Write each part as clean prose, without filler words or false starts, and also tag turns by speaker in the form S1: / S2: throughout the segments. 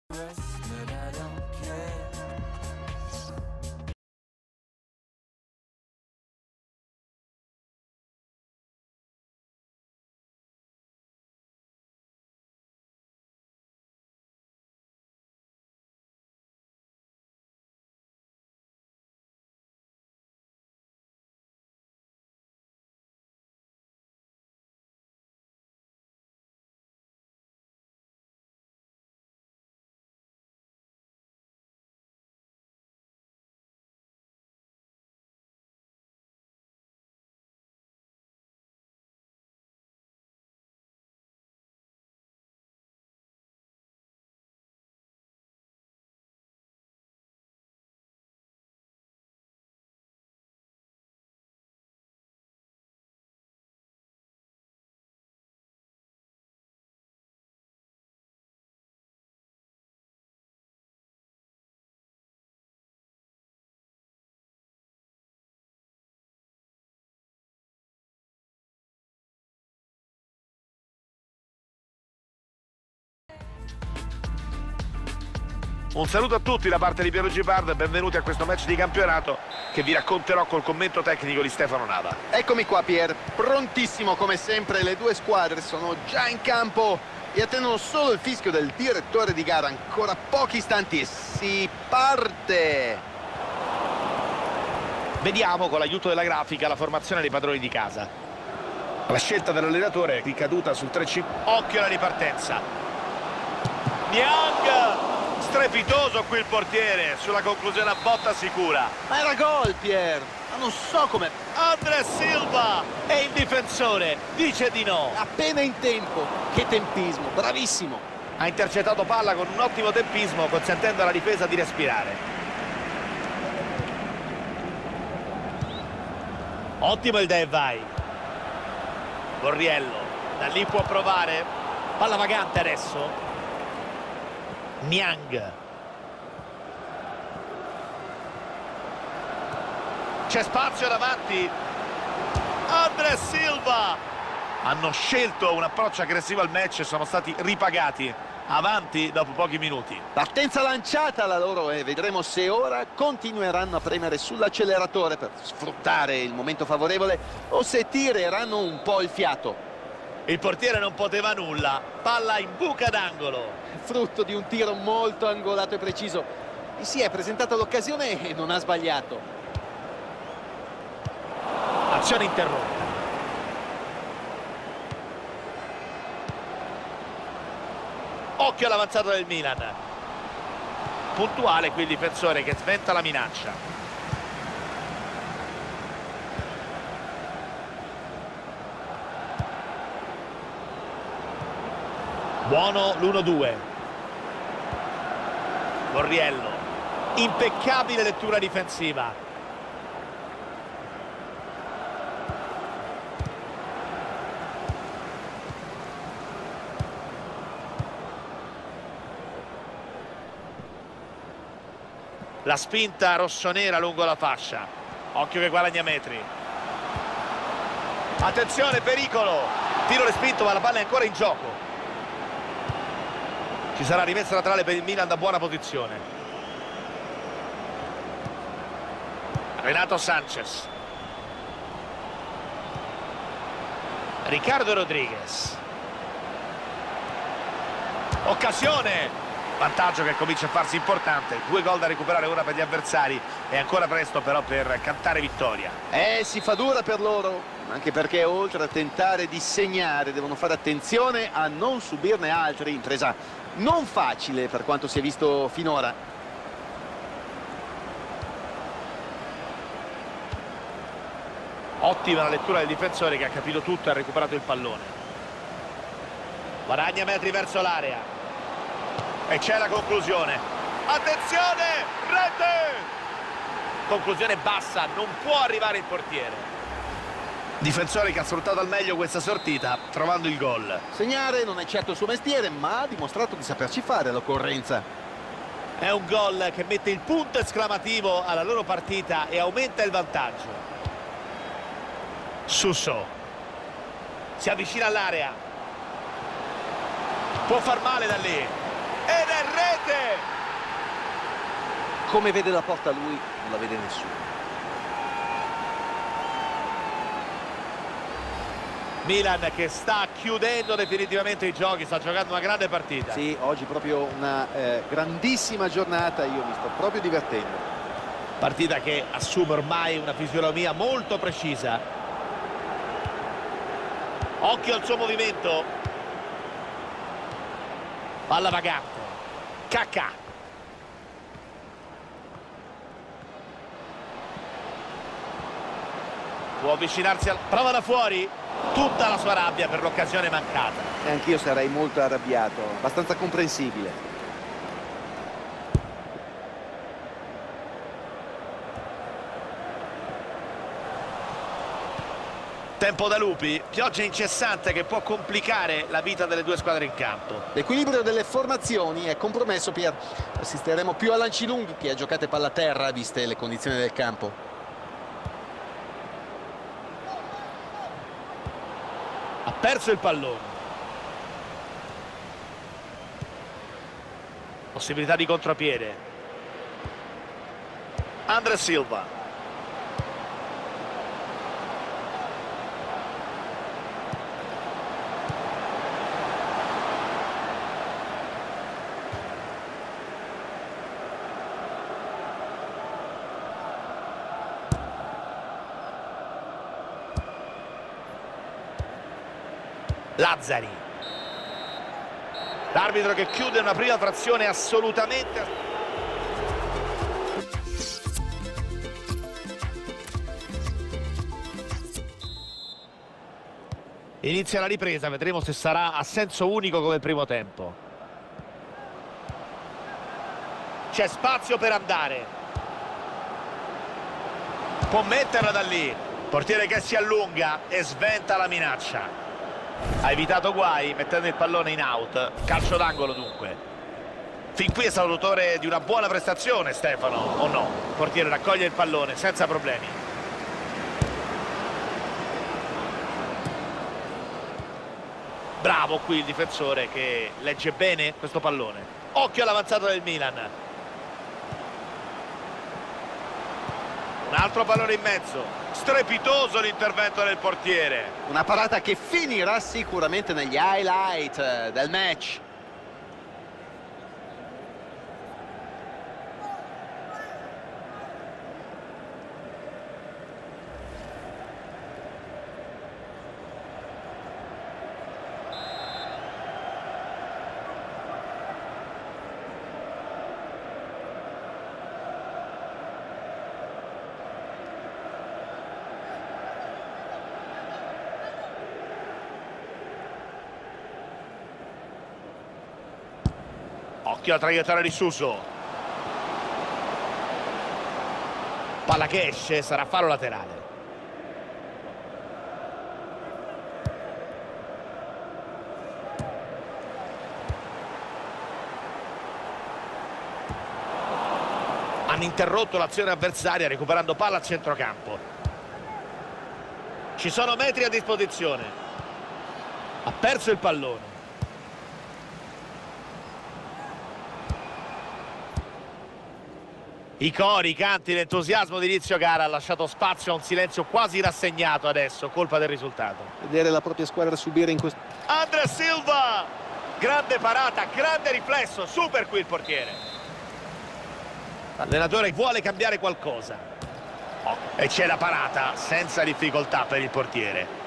S1: Un saluto a tutti da parte di Piero Gibard, benvenuti a questo match di campionato che vi racconterò col commento tecnico di Stefano Nava.
S2: Eccomi qua Pier, prontissimo come sempre, le due squadre sono già in campo e attendono solo il fischio del direttore di gara. Ancora pochi istanti e si parte!
S1: Vediamo con l'aiuto della grafica la formazione dei padroni di casa. La scelta dell'allenatore è ricaduta sul 3-5. Occhio alla ripartenza. Niang! Strepitoso qui il portiere, sulla conclusione a botta sicura.
S2: Ma era gol Pier, ma non so come...
S1: André Silva e il difensore dice di no.
S2: Appena in tempo, che tempismo, bravissimo.
S1: Ha intercettato palla con un ottimo tempismo, consentendo alla difesa di respirare. Ottimo il dai vai. Borriello, da lì può provare. Palla vagante adesso. Niang. C'è spazio davanti. André Silva. Hanno scelto un approccio aggressivo al match e sono stati ripagati. Avanti dopo pochi minuti.
S2: Partenza lanciata la loro e vedremo se ora continueranno a premere sull'acceleratore per sfruttare il momento favorevole o se tireranno un po' il fiato.
S1: Il portiere non poteva nulla. Palla in buca d'angolo.
S2: Frutto di un tiro molto angolato e preciso. Gli si è presentata l'occasione e non ha sbagliato.
S1: Azione interrotta. Occhio all'avanzata del Milan. Puntuale qui il difensore che sventa la minaccia. Buono l'1-2. Borriello. Impeccabile lettura difensiva. La spinta rossonera lungo la fascia. Occhio che guadagna metri. Attenzione, pericolo. Tiro respinto ma la palla è ancora in gioco. Ci sarà rimessa laterale per il Milan da buona posizione. Renato Sanchez. Riccardo Rodriguez. Occasione. Vantaggio che comincia a farsi importante. 2 gol da recuperare ora per gli avversari. È ancora presto però per cantare vittoria.
S2: Si fa dura per loro, anche perché oltre a tentare di segnare devono fare attenzione a non subirne altri. Impresa non facile per quanto si è visto finora.
S1: Ottima la lettura del difensore che ha capito tutto e ha recuperato il pallone. Guadagna metri verso l'area. E c'è la conclusione. Attenzione! Rete! Conclusione bassa, non può arrivare il portiere. Difensore che ha sfruttato al meglio questa sortita, trovando il gol.
S2: Segnare non è certo il suo mestiere, ma ha dimostrato di saperci fare all'occorrenza.
S1: È un gol che mette il punto esclamativo alla loro partita e aumenta il vantaggio. Suso. Si avvicina all'area. Può far male da lì. Ed è rete!
S2: come vede la porta lui, non la vede nessuno.
S1: Milan che sta chiudendo definitivamente i giochi, sta giocando una grande partita.
S2: Sì, oggi proprio una grandissima giornata, io mi sto proprio divertendo.
S1: Partita che assume ormai una fisionomia molto precisa. Occhio al suo movimento. Palla vagante. Kaká. Può avvicinarsi al... Prova da fuori. Tutta la sua rabbia per l'occasione mancata.
S2: E anch'io sarei molto arrabbiato, abbastanza comprensibile.
S1: Tempo da lupi, pioggia incessante che può complicare la vita delle due squadre in campo.
S2: L'equilibrio delle formazioni è compromesso, Pier. Assisteremo più a lanci lunghi che a giocate palla a terra, viste le condizioni del campo.
S1: Ha perso il pallone. Possibilità di contropiede. André Silva. Lazzari. L'arbitro che chiude una prima frazione assolutamente... Inizia la ripresa, vedremo se sarà a senso unico come il primo tempo. C'è spazio per andare. Può metterla da lì. Portiere che si allunga e sventa la minaccia. Ha evitato guai mettendo il pallone in out. Calcio d'angolo dunque. Fin qui è stato autore di una buona prestazione Stefano, o no? Il portiere raccoglie il pallone senza problemi. Bravo qui il difensore che legge bene questo pallone. Occhio all'avanzata del Milan. Un altro pallone in mezzo. Strepitoso l'intervento del portiere.
S2: Una parata che finirà sicuramente negli highlight del match.
S1: Occhio alla traiettoria di Suso. Palla che esce, sarà fallo laterale. Hanno interrotto l'azione avversaria recuperando palla a centrocampo. Ci sono metri a disposizione. Ha perso il pallone. I cori, i canti, l'entusiasmo di inizio gara ha lasciato spazio a un silenzio quasi rassegnato adesso, colpa del risultato.
S2: Vedere la propria squadra subire in questo...
S1: André Silva! Grande parata, grande riflesso, super qui il portiere. L'allenatore vuole cambiare qualcosa. Oh, e c'è la parata, senza difficoltà per il portiere.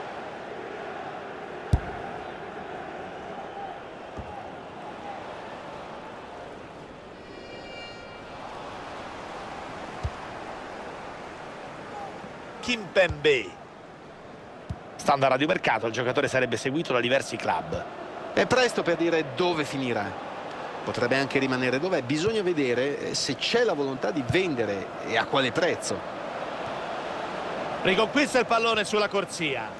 S1: Kimpembe. Stando a radiomercato, il giocatore sarebbe seguito da diversi club.
S2: È presto per dire dove finirà. Potrebbe anche rimanere dov'è. Bisogna vedere se c'è la volontà di vendere e a quale prezzo.
S1: Riconquista il pallone sulla corsia.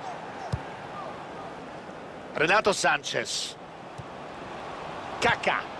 S1: Renato Sanchez. Kaká.